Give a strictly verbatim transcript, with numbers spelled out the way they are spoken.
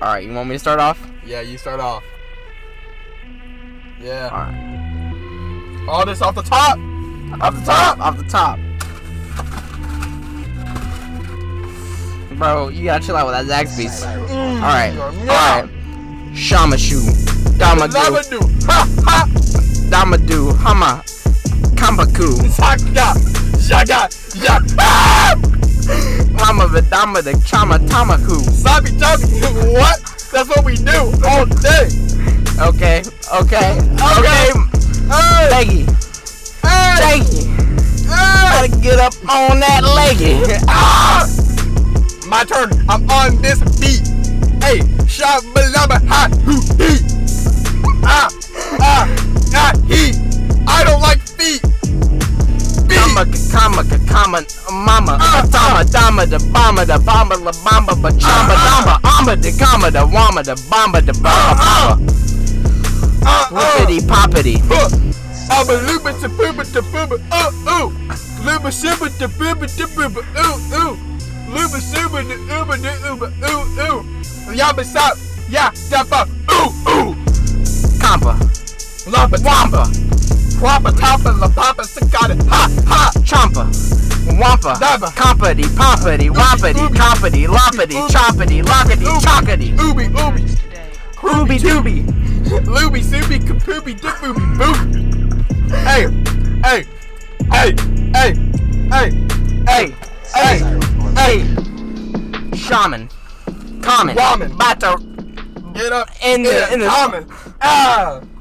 Alright, you want me to start off? Yeah, you start off. Yeah. Alright. All this off the top. Off the top. Off the top. Bro, you gotta chill out with that Zaxby's. Mm. Alright. Yeah. Alright. Shamashu. Damadu. Damadu. Ha ha. Damadu. Hama. Kambaku. Saka. Shaga. Yak. Mama Vidama the Chama Tamaku. Sabi Chami. What? That's what we do all day. Okay. Okay. Okay. Hey. Leggy. Hey. Leggy. Hey. Gotta get up on that leggy. Ah. My turn. I'm on this beat. Hey, shabalaba ha hoo hee. Ah, ah, ah he. I don't like feet. Kama kama kama mama tama dama da bama da bamba la bamba ba chamba damba amba de kama da wama da bamba da bamba bamba. Whippity poppity. I'm a luba to booba to booba. Ooh ooh. Luba shiba to booba to booba. Ooh ooh. Luba suba to uba to uba. Ooh ooh. Yabba sop, ya, dappa, ooh, ooh. Kampa, Lapa, wampa, Wampa, Tapa, La Papa, Sakata, ha, ha. Champa, wampa, Dabba. Compity, poppity, wampity, compity, loppity, choppity, lockety, chockety. Ooby, ooby. Ooby dooby. Looby, sooby, kapooby, dipooby, boop. Hey, hey, hey, hey, hey, hey, hey, hey. Shaman. Common. Ramen. About to Get up in the yeah, in the ramen. Ah.